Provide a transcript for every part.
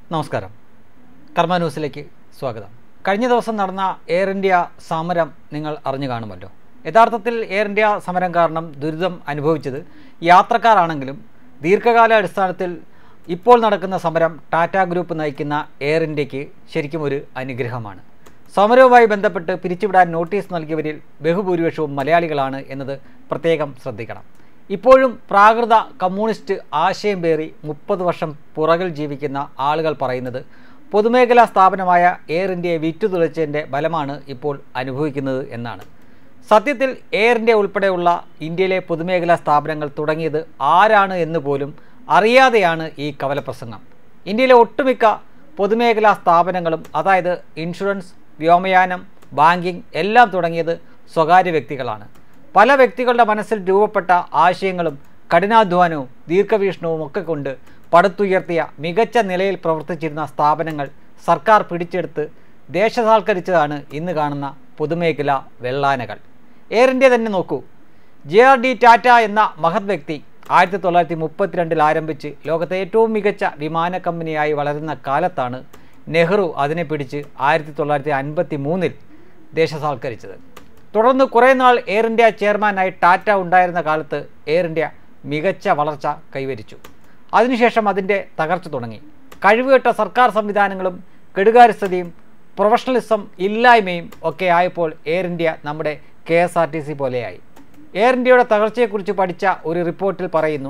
നമസ്കാരം. കർമ്മ ന്യൂസിലേക്ക് സ്വാഗതം. കഴിഞ്ഞ ദിവസം നടന്ന എയർ ഇന്ത്യ സമരം നിങ്ങൾ അറിഞ്ഞു കാണുമല്ലോ. യഥാർത്ഥത്തിൽ എയർ ഇന്ത്യ സമരം കാരണം ദുരിതം അനുഭവിച്ചത് യാത്രക്കാരാണെങ്കിലും ദീർഘകാല അടിസ്ഥാനത്തിൽ ഇപ്പോൾ നടക്കുന്ന സമരം ടാറ്റ ഗ്രൂപ്പ് നയിക്കുന്ന എയർ ഇന്ത്യക്ക് ശരിക്കും ഒരു അനുഗ്രഹമാണ്. സമരവുമായി ബന്ധപ്പെട്ട് പിരിച്ചുവിടാൻ നോട്ടീസ് നൽകിയവരിൽ ബഹുഭൂരിപക്ഷവും മലയാളികളാണ് എന്നത് പ്രത്യേകം ശ്രദ്ധിക്കണം. ഇപ്പോഴും പ്രാകൃത കമ്മ്യൂണിസ്റ്റ് ആശയം പേറി 30 വർഷം പുറകിൽ ജീവിക്കുന്ന ആളുകൾ പറയുന്നത് പൊതുമേഖലാ സ്ഥാപനമായ എയർ ഇന്ത്യയെ വിറ്റുതുളച്ചതിൻ്റെ ഫലമാണ് ഇപ്പോൾ അനുഭവിക്കുന്നത് എന്നാണ്. സത്യത്തിൽ എയർ ഇന്ത്യ ഉൾപ്പെടെയുള്ള ഇന്ത്യയിലെ പൊതുമേഖലാ സ്ഥാപനങ്ങൾ തുടങ്ങിയത് ആരാണ് എന്ന് പോലും അറിയാതെയാണ് ഈ കവലപ്രസംഗം. ഇന്ത്യയിലെ ഒട്ടുമിക്ക പൊതുമേഖലാ സ്ഥാപനങ്ങളും, അതായത് ഇൻഷുറൻസ്, വ്യോമയാനം, ബാങ്കിങ് എല്ലാം തുടങ്ങിയത് സ്വകാര്യ വ്യക്തികളാണ്. പല വ്യക്തികളുടെ മനസ്സിൽ രൂപപ്പെട്ട ആശയങ്ങളും കഠിനാധ്വാനവും ദീർഘവീക്ഷണവും ഒക്കെ കൊണ്ട് പടുത്തുയർത്തിയ മികച്ച നിലയിൽ പ്രവർത്തിച്ചിരുന്ന സ്ഥാപനങ്ങൾ സർക്കാർ പിടിച്ചെടുത്ത് ദേശസാൽക്കരിച്ചതാണ് ഇന്ന് കാണുന്ന പൊതുമേഖലാ വെള്ളാനകൾ. എയർ ഇന്ത്യ തന്നെ നോക്കൂ. JRD ടാറ്റ എന്ന മഹത് വ്യക്തി 1932 ആരംഭിച്ച് ലോകത്തെ ഏറ്റവും മികച്ച വിമാന കമ്പനിയായി വളരുന്ന കാലത്താണ് നെഹ്റു അതിനെ പിടിച്ച് 1953 ദേശസാൽക്കരിച്ചത്. തുടർന്ന് കുറേ നാൾ എയർ ഇന്ത്യ ചെയർമാനായി ടാറ്റ ഉണ്ടായിരുന്ന കാലത്ത് എയർ ഇന്ത്യ മികച്ച വളർച്ച കൈവരിച്ചു. അതിനുശേഷം അതിൻ്റെ തകർച്ച തുടങ്ങി. കഴിവുകെട്ട സർക്കാർ സംവിധാനങ്ങളും കെടുകാര്യസ്ഥതയും പ്രൊഫഷണലിസം ഇല്ലായ്മയും ഒക്കെ ആയപ്പോൾ എയർ ഇന്ത്യ നമ്മുടെ KSRTC പോലെയായി. എയർ ഇന്ത്യയുടെ തകർച്ചയെക്കുറിച്ച് പഠിച്ച ഒരു റിപ്പോർട്ടിൽ പറയുന്നു,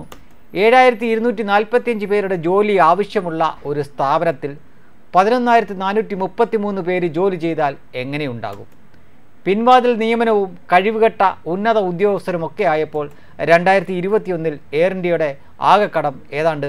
7245 പേരുടെ ജോലി ആവശ്യമുള്ള ഒരു സ്ഥാപനത്തിൽ 11433 പേര് ജോലി ചെയ്താൽ എങ്ങനെയുണ്ടാകും? പിൻവാതിൽ നിയമനവും കഴിവുകെട്ട ഉന്നത ഉദ്യോഗസ്ഥരുമൊക്കെ ആയപ്പോൾ 2021 എയർ ഇന്ത്യയുടെ ആകെ കടം ഏതാണ്ട്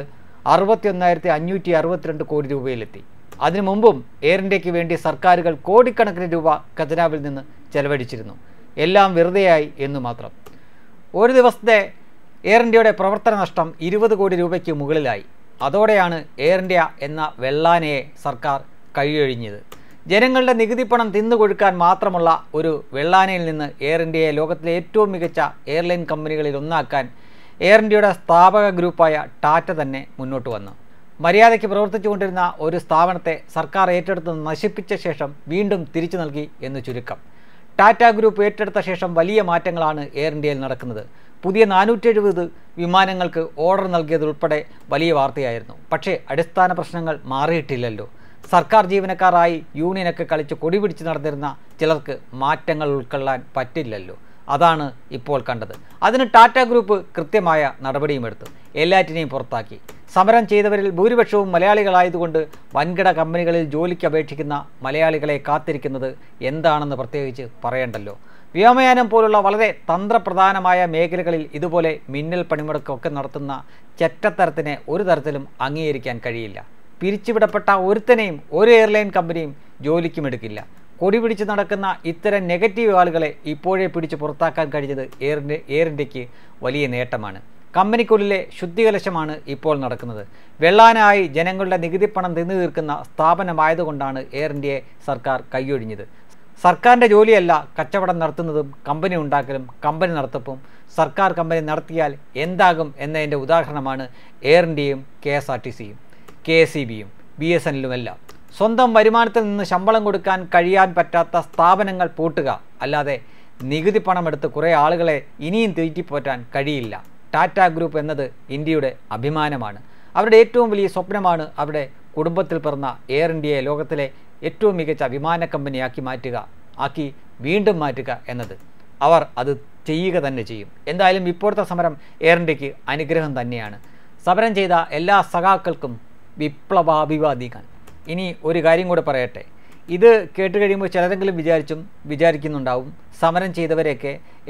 61,562 കോടി രൂപയിലെത്തി. അതിനു മുമ്പും എയർ ഇന്ത്യക്ക് വേണ്ടി സർക്കാരുകൾ കോടിക്കണക്കിന് രൂപ ഖജനാവിൽ നിന്ന് ചെലവഴിച്ചിരുന്നു. എല്ലാം വെറുതെയായി എന്നു മാത്രം. ഒരു ദിവസത്തെ എയർ ഇന്ത്യയുടെ പ്രവർത്തന നഷ്ടം 20 കോടി രൂപയ്ക്ക് മുകളിലായി. അതോടെയാണ് എയർ ഇന്ത്യ എന്ന വെള്ളാനയെ സർക്കാർ കൈയൊഴിഞ്ഞത്. ജനങ്ങളുടെ നികുതി പണം തിന്നുകൊടുക്കാൻ മാത്രമുള്ള ഒരു വെള്ളാനയിൽ നിന്ന് എയർ ഇന്ത്യയെ ലോകത്തിലെ ഏറ്റവും മികച്ച എയർലൈൻ കമ്പനികളിൽ ഒന്നാക്കാൻ എയർ ഇന്ത്യയുടെ സ്ഥാപക ഗ്രൂപ്പായ ടാറ്റ തന്നെ മുന്നോട്ട് വന്നു. മര്യാദയ്ക്ക് പ്രവർത്തിച്ചുകൊണ്ടിരുന്ന ഒരു സ്ഥാപനത്തെ സർക്കാർ ഏറ്റെടുത്ത് നശിപ്പിച്ച ശേഷം വീണ്ടും തിരിച്ചു നൽകി എന്ന് ചുരുക്കം. ടാറ്റ ഗ്രൂപ്പ് ഏറ്റെടുത്ത ശേഷം വലിയ മാറ്റങ്ങളാണ് എയർ ഇന്ത്യയിൽ നടക്കുന്നത്. പുതിയ 470 വിമാനങ്ങൾക്ക് ഓർഡർ നൽകിയതുൾപ്പെടെ വലിയ വാർത്തയായിരുന്നു. പക്ഷേ അടിസ്ഥാന പ്രശ്നങ്ങൾ മാറിയിട്ടില്ലല്ലോ. സർക്കാർ ജീവനക്കാരായി യൂണിയനൊക്കെ കളിച്ച് കൊടി പിടിച്ച് നടന്നിരുന്ന ചിലർക്ക് മാറ്റങ്ങൾ ഉൾക്കൊള്ളാൻ പറ്റില്ലല്ലോ. അതാണ് ഇപ്പോൾ കണ്ടത്. അതിന് ടാറ്റ ഗ്രൂപ്പ് കൃത്യമായ നടപടിയുമെടുത്തു. എല്ലാറ്റിനെയും പുറത്താക്കി. സമരം ചെയ്തവരിൽ ഭൂരിപക്ഷവും മലയാളികളായതുകൊണ്ട് വൻകിട കമ്പനികളിൽ ജോലിക്ക് അപേക്ഷിക്കുന്ന മലയാളികളെ കാത്തിരിക്കുന്നത് എന്താണെന്ന് പ്രത്യേകിച്ച് പറയണ്ടല്ലോ. വ്യോമയാനം പോലുള്ള വളരെ തന്ത്രപ്രധാനമായ മേഖലകളിൽ ഇതുപോലെ മിന്നൽ പണിമുടക്കൊക്കെ നടത്തുന്ന ചെറ്റത്തരത്തിനെ ഒരു തരത്തിലും അംഗീകരിക്കാൻ കഴിയില്ല. പിരിച്ചുവിടപ്പെട്ട ഒരുത്തനെയും ഒരു എയർലൈൻ കമ്പനിയും ജോലിക്കുമെടുക്കില്ല. കൊടി പിടിച്ച് നടക്കുന്ന ഇത്തരം നെഗറ്റീവ് ആളുകളെ ഇപ്പോഴേ പിടിച്ച് പുറത്താക്കാൻ കഴിഞ്ഞത് എയർ ഇന്ത്യക്ക് വലിയ നേട്ടമാണ്. കമ്പനിക്കുള്ളിലെ ശുദ്ധികലശമാണ് ഇപ്പോൾ നടക്കുന്നത്. വെള്ളാനായി ജനങ്ങളുടെ നികുതി പണം തിന്നു തീർക്കുന്ന സ്ഥാപനമായതുകൊണ്ടാണ് എയർ ഇന്ത്യയെ സർക്കാർ കൈയൊഴിഞ്ഞത്. സർക്കാരിൻ്റെ ജോലിയല്ല കച്ചവടം നടത്തുന്നതും കമ്പനി ഉണ്ടാക്കലും കമ്പനി നടത്തിപ്പും. സർക്കാർ കമ്പനി നടത്തിയാൽ എന്താകും എന്നതിൻ്റെ ഉദാഹരണമാണ് എയർ ഇന്ത്യയും KSRTCയും KSEBയും BSNLുമെല്ലാം. സ്വന്തം വരുമാനത്തിൽ നിന്ന് ശമ്പളം കൊടുക്കാൻ കഴിയാൻ പറ്റാത്ത സ്ഥാപനങ്ങൾ പൂട്ടുക അല്ലാതെ നികുതി പണമെടുത്ത് കുറേ ആളുകളെ ഇനിയും തീറ്റിപ്പോറ്റാൻ കഴിയില്ല. ടാറ്റ ഗ്രൂപ്പ് എന്നത് ഇന്ത്യയുടെ അഭിമാനമാണ്. അവരുടെ ഏറ്റവും വലിയ സ്വപ്നമാണ് അവരുടെ കുടുംബത്തിൽ പിറന്ന എയർ ഇന്ത്യയെ ലോകത്തിലെ ഏറ്റവും മികച്ച വിമാന കമ്പനിയാക്കി വീണ്ടും മാറ്റുക എന്നത്. അവർ അത് ചെയ്യുക തന്നെ ചെയ്യും. എന്തായാലും ഇപ്പോഴത്തെ സമരം എയർ ഇന്ത്യക്ക് അനുഗ്രഹം തന്നെയാണ്. സമരം ചെയ്ത എല്ലാ സഖാക്കൾക്കും വിപ്ലവാഭിവാദികൾ. ഇനി ഒരു കാര്യം കൂടെ പറയട്ടെ. ഇത് കേട്ട് കഴിയുമ്പോൾ ചിലരെങ്കിലും വിചാരിക്കുന്നുണ്ടാവും സമരം ചെയ്തവരെയൊക്കെ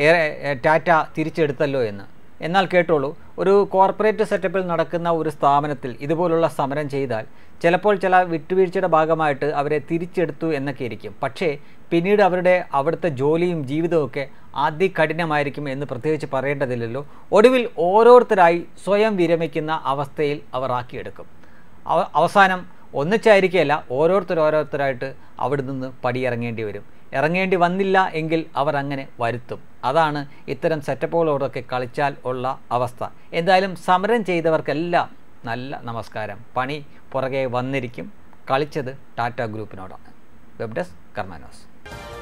ടാറ്റ തിരിച്ചെടുത്തല്ലോ എന്ന്. എന്നാൽ കേട്ടോളൂ, ഒരു കോർപ്പറേറ്റ് സെറ്റപ്പിൽ നടക്കുന്ന ഒരു സ്ഥാപനത്തിൽ ഇതുപോലുള്ള സമരം ചെയ്താൽ ചിലപ്പോൾ ചില വിട്ടുവീഴ്ചയുടെ ഭാഗമായിട്ട് അവരെ തിരിച്ചെടുത്തു എന്നൊക്കെ ഇരിക്കും. പക്ഷേ പിന്നീട് അവിടുത്തെ ജോലിയും ജീവിതമൊക്കെ അതികഠിനമായിരിക്കും എന്ന് പ്രത്യേകിച്ച് പറയേണ്ടതില്ലല്ലോ. ഒടുവിൽ ഓരോരുത്തരായി സ്വയം വിരമിക്കുന്ന അവസ്ഥയിൽ അവർ ആക്കിയെടുക്കും. അവസാനം ഒന്നിച്ചായിരിക്കുകയല്ല, ഓരോരുത്തരായിട്ട് അവിടെ നിന്ന് പടിയിറങ്ങേണ്ടി വരും. ഇറങ്ങേണ്ടി വന്നില്ല എങ്കിൽ അവർ അങ്ങനെ വരുത്തും. അതാണ് ഇത്തരം സെറ്റപ്പുകളോടൊക്കെ കളിച്ചാൽ ഉള്ള അവസ്ഥ. എന്തായാലും സമരം ചെയ്തവർക്കെല്ലാം നല്ല നമസ്കാരം. പണി പുറകെ വന്നിരിക്കും. കളിച്ചത് ടാറ്റ ഗ്രൂപ്പിനോടാണ്. Web desk Karma news.